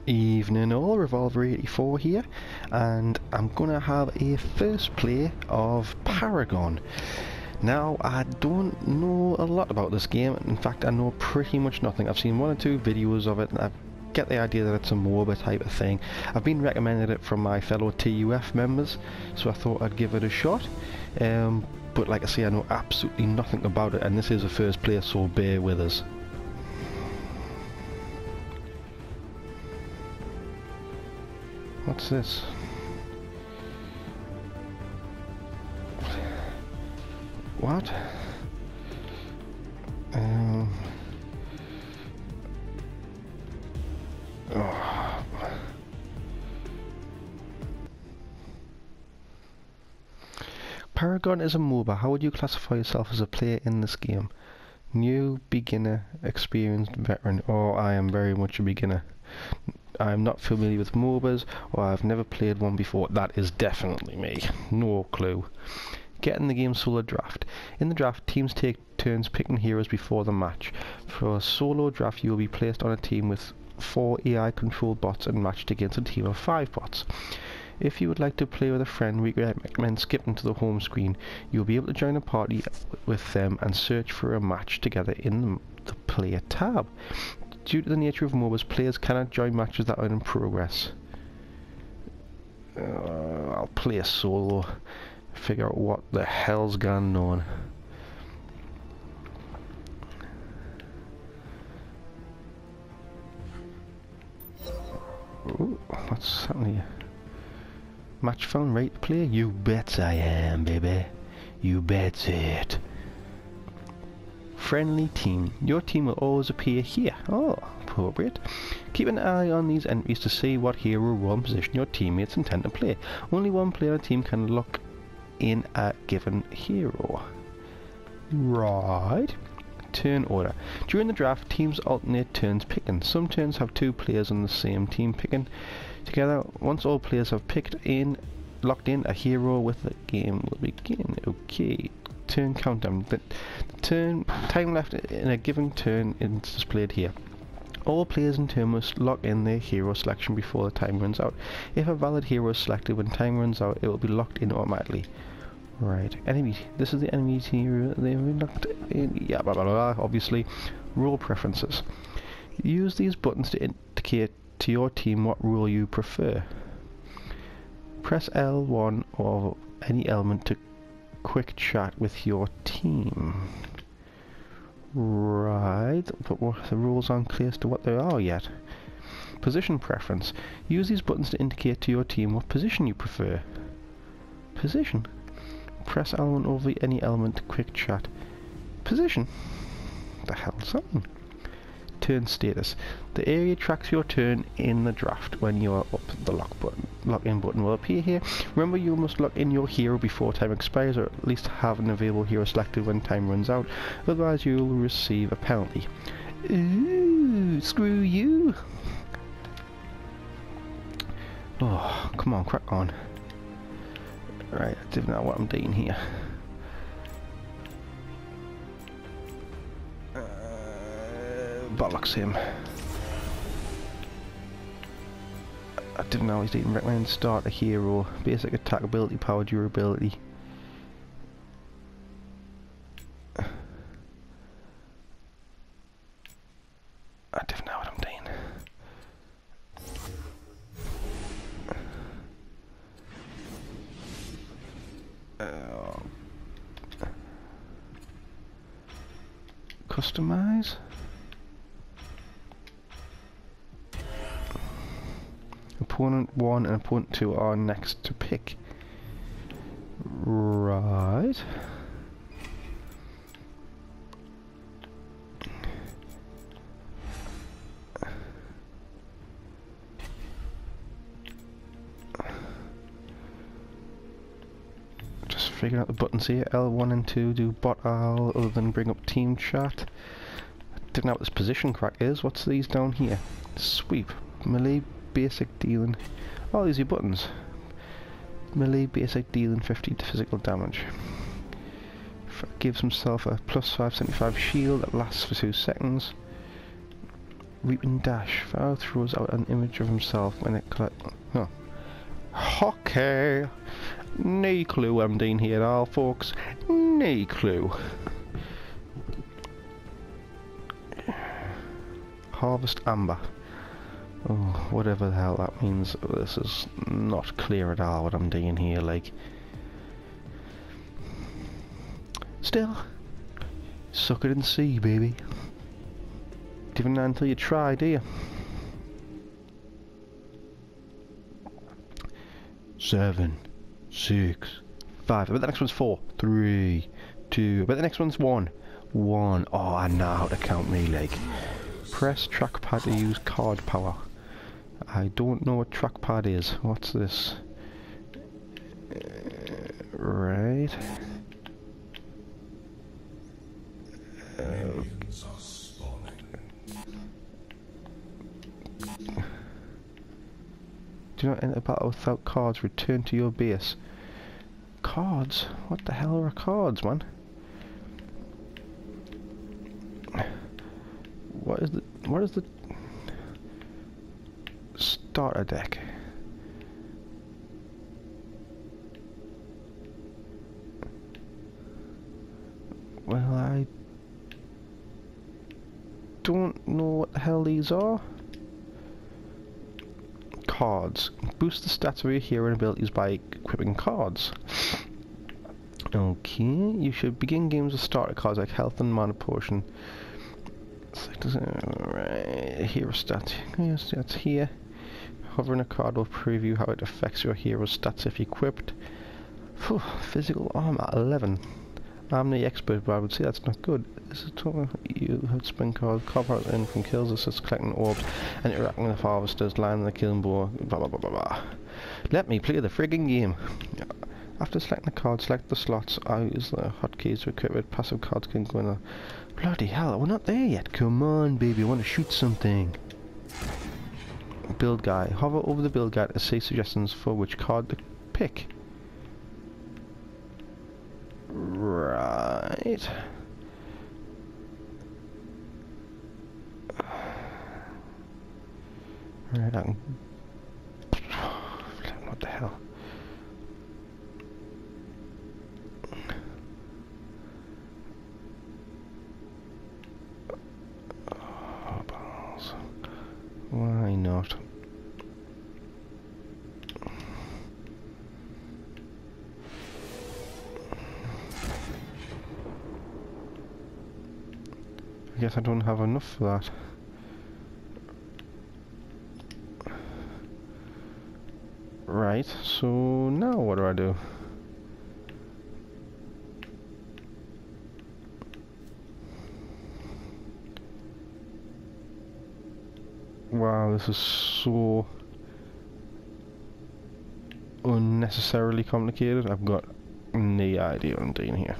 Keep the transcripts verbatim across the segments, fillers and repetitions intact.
Evening all, Revolver eighty-four here, and I'm gonna have a first play of Paragon. Now, I don't know a lot about this game. In fact, I know pretty much nothing. I've seen one or two videos of it, and I get the idea that it's a MOBA type of thing. I've been recommended it from my fellow T U F members, so I thought I'd give it a shot. Um, but like I say, I know absolutely nothing about it, and this is a first play, so bear with us. What's this? What? Um. Oh. Paragon is a MOBA. How would you classify yourself as a player in this game? New, beginner, experienced, veteran. Oh, I am very much a beginner. I am not familiar with MOBAs, or I've never played one before. That is definitely me. No clue. Get in the game solo draft. In the draft, teams take turns picking heroes before the match. For a solo draft, you will be placed on a team with four A I controlled bots and matched against a team of five bots. If you would like to play with a friend, we recommend skipping to the home screen. You will be able to join a party with them and search for a match together in the player tab. Due to the nature of MOBAs, players cannot join matches that are in progress. Uh, I'll play a solo. Figure out what the hell's gone on. Ooh, what's happening here? Match found, right to play? You bet I am, baby. You bet it. Friendly team. Your team will always appear here. Oh, appropriate. Keep an eye on these entries to see what hero, role, and position your teammates intend to play. Only one player on a team can lock in a given hero. Right. Turn order. During the draft, teams alternate turns picking. Some turns have two players on the same team picking together. Once all players have picked in, locked in a hero, with the game will begin. Okay. Turn countdown. The, the turn time left in a given turn is displayed here. All players in turn must lock in their hero selection before the time runs out. If a valid hero is selected when time runs out, it will be locked in automatically. Right. Enemy. This is the enemy hero. They've been locked in. Yeah, blah blah blah. Obviously, role preferences. Use these buttons to indicate to your team what role you prefer. Press L one or any element to quick chat with your team. Right, but what, the rules aren't clear as to what they are yet. Position preference. Use these buttons to indicate to your team what position you prefer. Position. Press L one over any element to quick chat. Position. The hell's that? Turn status. The area tracks your turn in the draft. When you are up, the lock button, lock in button will appear here. Remember, you must lock in your hero before time expires, or at least have an available hero selected when time runs out. Otherwise, you will receive a penalty. Ooh, screw you! Oh, come on, crack on. Right, I don't know what I'm doing here. Bollocks him. I didn't know he's even recommend start a hero. Basic attack ability, power, durability. I didn't know what I'm doing. Uh, customize. Opponent one and opponent two are next to pick. Right. Just figuring out the buttons here. L one and two do bot owl other than bring up team chat. I didn't know what this position crack is. What's these down here? Sweep. Melee. Basic dealing. Oh, these are buttons. Melee basic dealing fifty to physical damage. Gives himself a plus five seventy-five shield that lasts for two seconds. Reaping dash. Pharaoh throws out an image of himself when it collect. Oh. Okay. No clue I'm doing here at all, folks. No clue. Harvest amber. Oh, whatever the hell that means. This is not clear at all what I'm doing here, like. Still, suck it and see, baby. Even not until you try, do you? Seven, six, five. I bet the next one's four, three, two. I bet the next one's one, one. Oh, I know how to count me, like. Press trackpad to use card power. I don't know what trackpad is. What's this? Uh, right. Uh, Do not enter battle without cards. Return to your base. Cards? What the hell are cards, man? What is the... What is the... starter deck? Well, I... don't know what the hell these are. Cards. Boost the stats of your hero and abilities by equipping cards. Okay, you should begin games with starter cards like health and mana potion. Right, hero stats. Yes, that's here. Hovering a card will preview how it affects your hero's stats if equipped. Whew, physical armor eleven. I'm the expert, but I would say that's not good. This is talking you have spin cards, copper in from kills, assists collecting orbs, and interacting with harvesters, landing the killing blow, blah blah blah blah blah. Let me play the frigging game. After selecting the card, select the slots. I use the hotkeys to equip it. Passive cards can go in a... Bloody hell, we're not there yet. Come on, baby, I want to shoot something. Build guide. Hover over the build guide to see suggestions for which card to pick. Right. Right, I can... What the hell? Oh, balls. Why not? I guess I don't have enough for that. Right, so now what do I do? Wow, this is so unnecessarily complicated. I've got no idea what I'm doing here.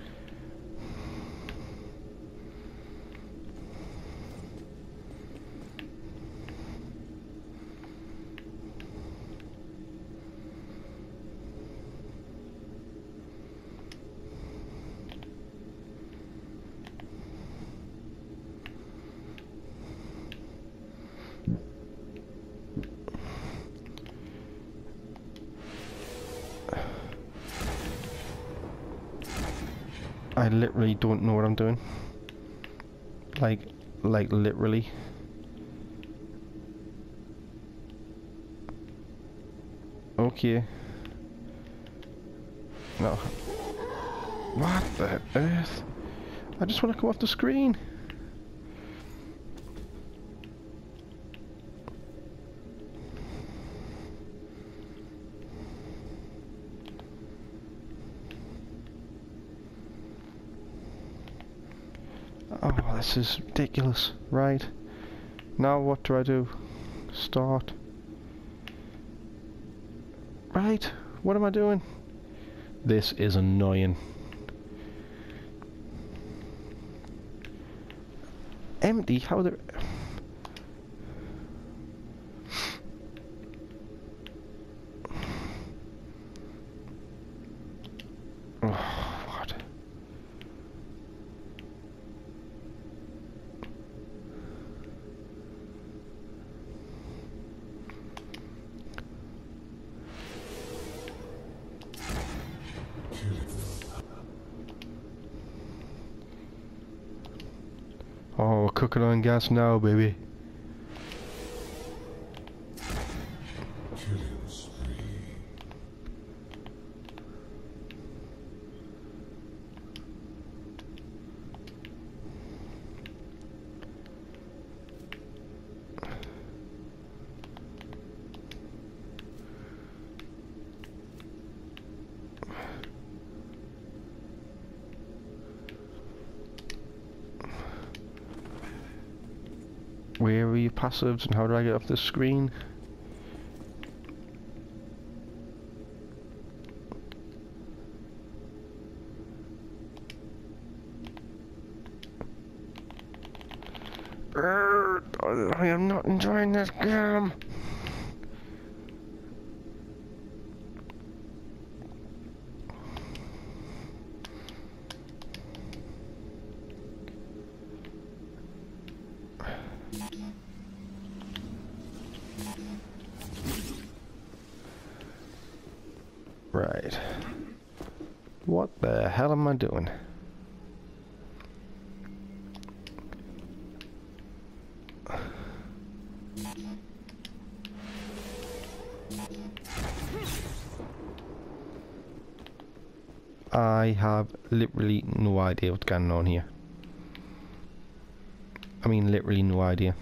I literally don't know what I'm doing. Like, like literally. Okay. No. What the earth? I just want to come off the screen. Oh, this is ridiculous. Right. Now what do I do? Start. Right. What am I doing? This is annoying. Empty? How the... Oh, we're cooking on gas now, baby. Where are your passives and how do I get off this screen? I am not enjoying this game. Right. What the hell am I doing? I have literally no idea what's going on here. I mean, literally no idea.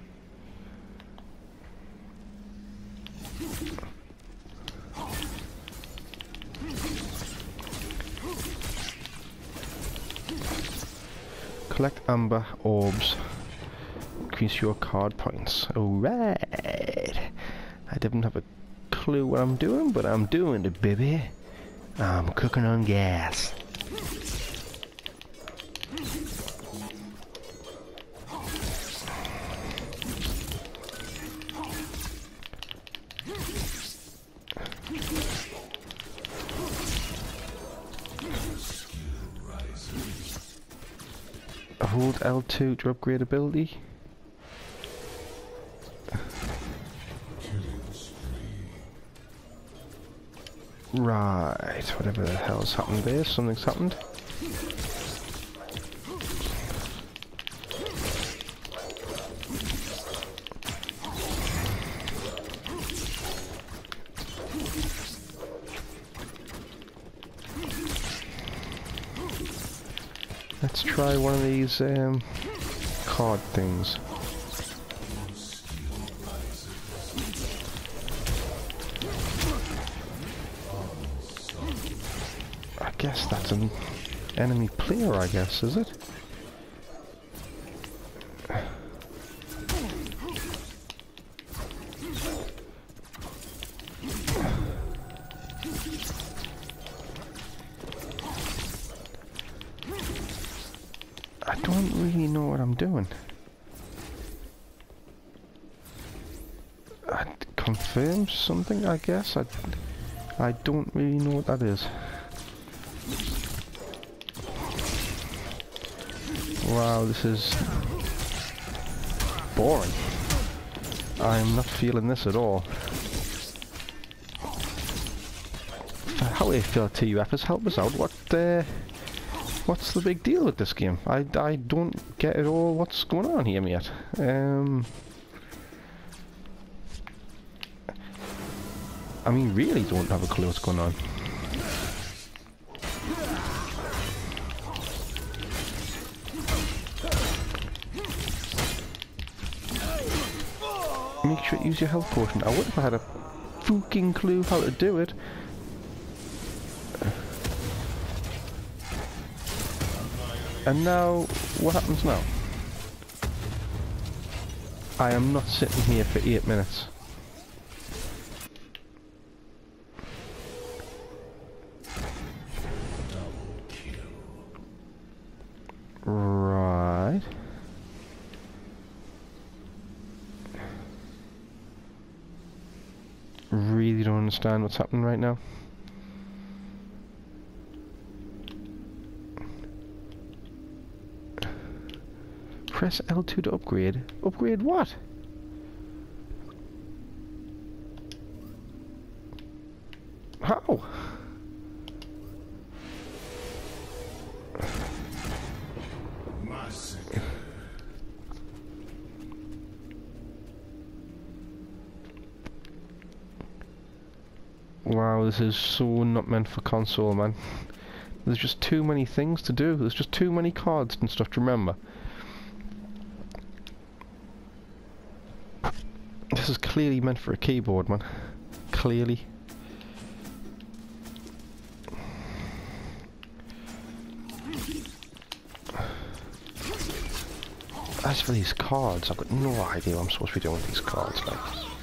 Collect amber orbs. Increase your card points. Alright. I didn't have a clue what I'm doing, but I'm doing it, baby. I'm cooking on gas. Hold L two to upgrade ability. Right, whatever the hell's happened there, something's happened. Let's try one of these um, card things. I guess that's an enemy player, I guess, is it? I don't really know what I'm doing. I confirm something, I guess. I, I don't really know what that is. Wow, this is boring. I'm not feeling this at all. How do you feel, T U F has helped us out? What, uh, what's the big deal with this game? I, I don't get at all what's going on here yet. Um, I mean, really don't have a clue what's going on. Make sure to use your health potion. I would have had a fucking clue how to do it. And now, what happens now? I am not sitting here for eight minutes. Right. Really don't understand what's happening right now. Press L two to upgrade. Upgrade what? How? Wow, this is so not meant for console, man. There's just too many things to do. There's just too many cards and stuff to remember. This is clearly meant for a keyboard, man. Clearly. As for these cards, I've got no idea what I'm supposed to be doing with these cards, like.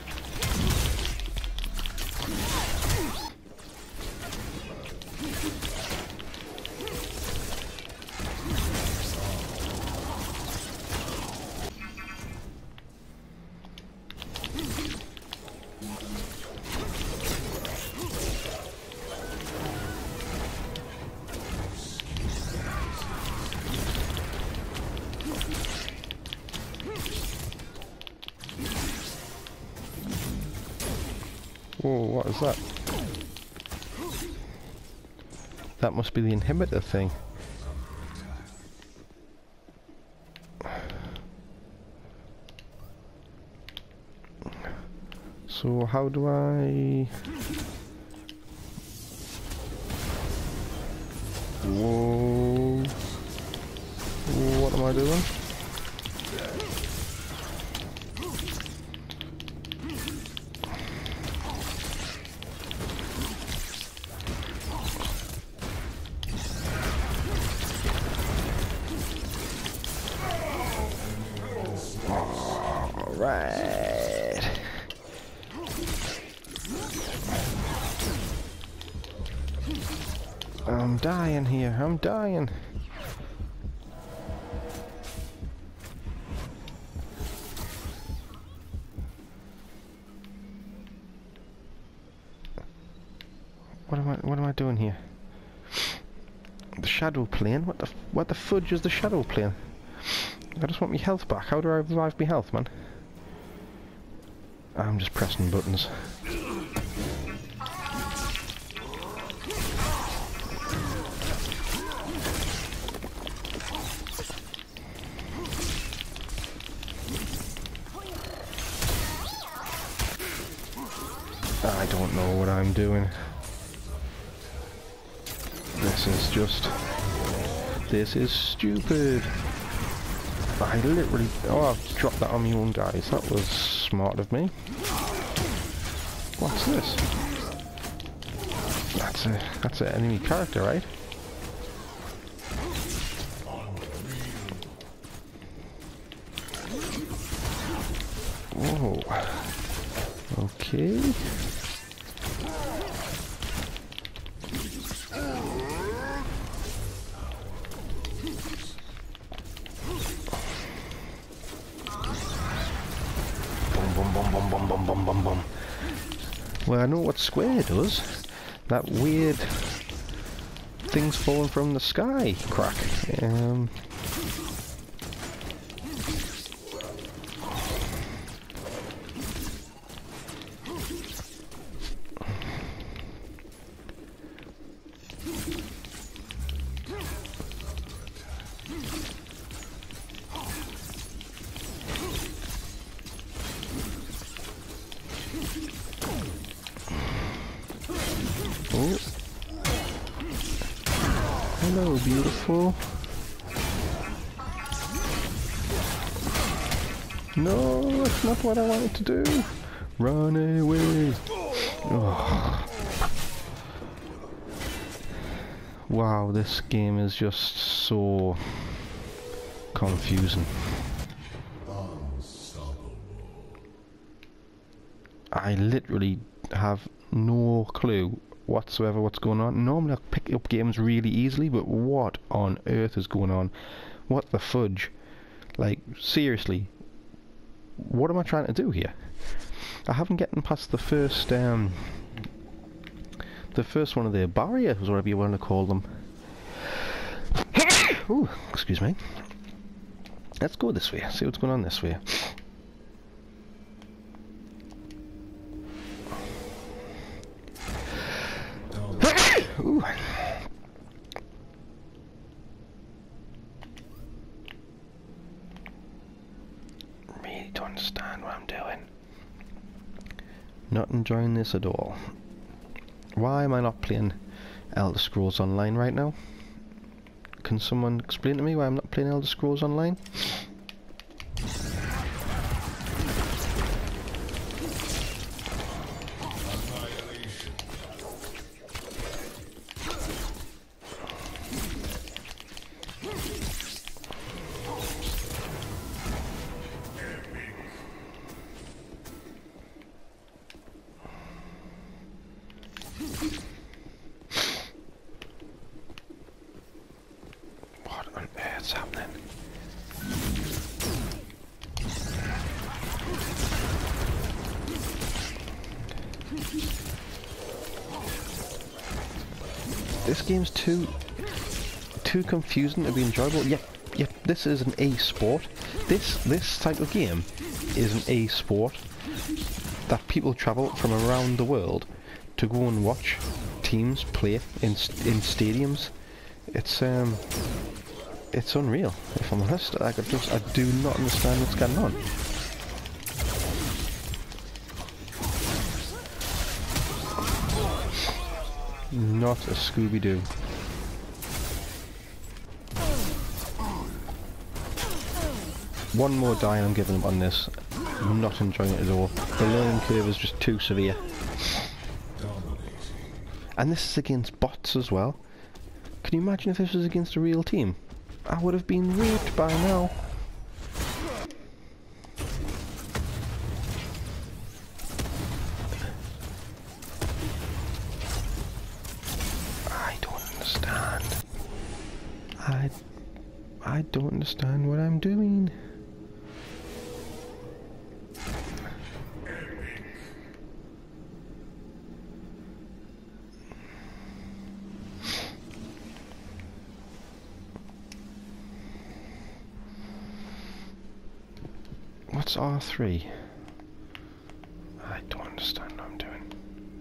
Whoa, what is that? That must be the inhibitor thing. So how do I... Whoa. What am I doing? Right. I'm dying here. I'm dying. What am I? What am I doing here? The shadow plane. What the? F what the fudge is the shadow plane? I just want my health back. How do I revive my health, man? I'm just pressing buttons. I don't know what I'm doing. This is just... This is stupid. I literally... Oh, I've dropped that on my own, guys. That was smart of me. What's this? That's a... That's an enemy character, right? Whoa. Okay. Bum bum bum bum bum bum bum bum. Well, I know what square does. That weird things falling from the sky crack. Um. Oh. Hello, beautiful. No, that's not what I wanted to do. Run away. Oh. Wow, this game is just so confusing. I literally have no clue whatsoever what's going on. Normally I pick up games really easily, but what on earth is going on? What the fudge? Like, seriously, what am I trying to do here? I haven't gotten past the first, um, the first one of the barriers, whatever you want to call them. Ooh, excuse me. Let's go this way, see what's going on this way. Ooh. Really don't understand what I'm doing. Not enjoying this at all. Why am I not playing Elder Scrolls Online right now? Can someone explain to me why I'm not playing Elder Scrolls Online? What on earth's happening? This game's too too confusing to be enjoyable. Yep, yep. This is an e-sport. This this type of game is an e-sport that people travel from around the world to go and watch teams play in in stadiums. It's um, it's unreal. If I'm honest, I could just I do not understand what's going on. Not a Scooby-Doo. One more die and I'm giving up on this. I'm not enjoying it at all. The learning curve is just too severe. And this is against bots as well. Can you imagine if this was against a real team? I would have been raped by now. I don't understand. I... I don't understand what I'm doing. What's R three? I don't understand what I'm doing.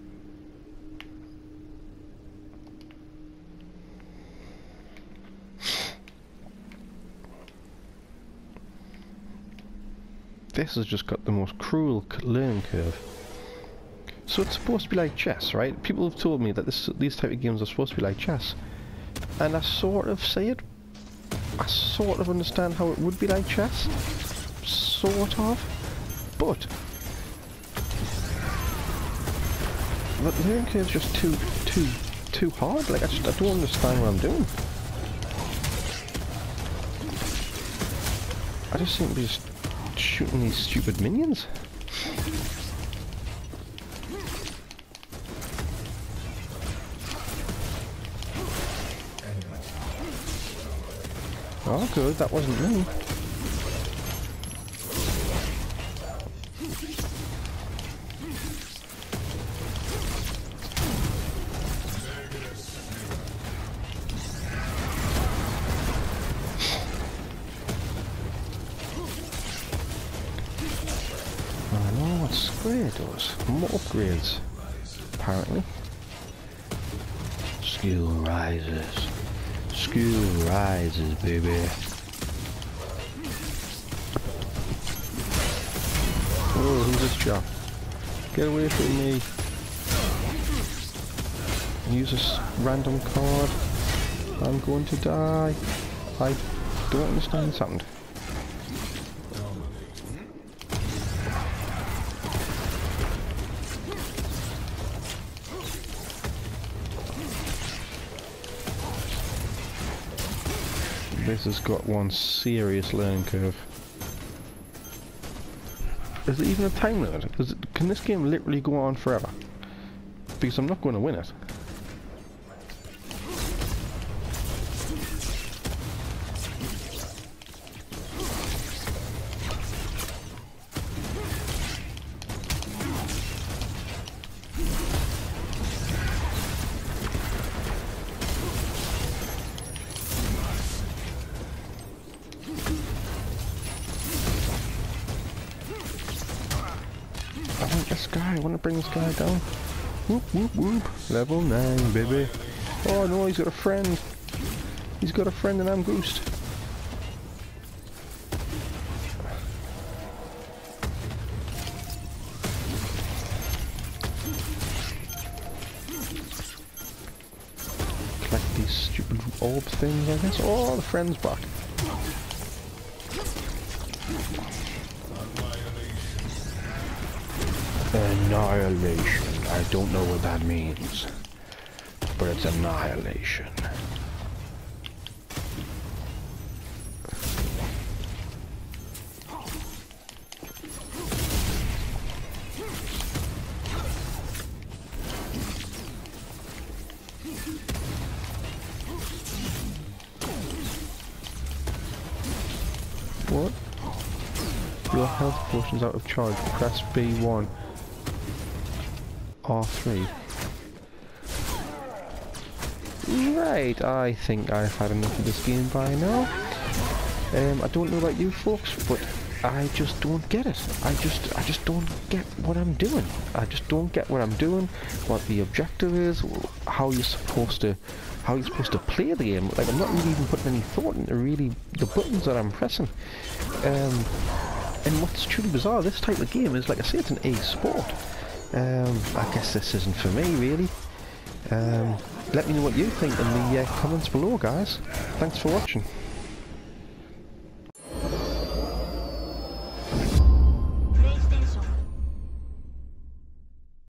This has just got the most cruel learning curve. So it's supposed to be like chess, right? People have told me that this, these type of games are supposed to be like chess. And I sort of see it. I sort of understand how it would be like chess. Sort of, but the learning curve's just too, too, too hard. Like I just, I don't understand what I'm doing. I just seem to be just shooting these stupid minions. Oh, good, that wasn't me. Square does. More upgrades, apparently. Skill rises. Skill rises, baby. Oh, who's this chap? Get away from me. Use a random card. I'm going to die. I don't understand what's happened. This has got one serious learning curve. Is there even a time limit? Is it, can this game literally go on forever? Because I'm not going to win it. I want this guy, I want to bring this guy down. Whoop, whoop, whoop. Level nine, baby. Oh no, he's got a friend. He's got a friend and I'm Goosed. orb things, I guess. Oh, the friend's back. Annihilation. I don't know what that means, but it's annihilation. What? Your health potion's out of charge. Press B one. R three. Right, I think I've had enough of this game by now. Um, I don't know about you folks, but I just don't get it. I just, I just don't get what I'm doing. I just don't get what I'm doing, what the objective is, how you're supposed to, how you're supposed to play the game. Like, I'm not really even putting any thought into really the buttons that I'm pressing. Um, and what's truly bizarre, this type of game is, like I say, it's an e-sport. Um, I guess this isn't for me, really. Um, let me know what you think in the uh, comments below, guys. Thanks for watching.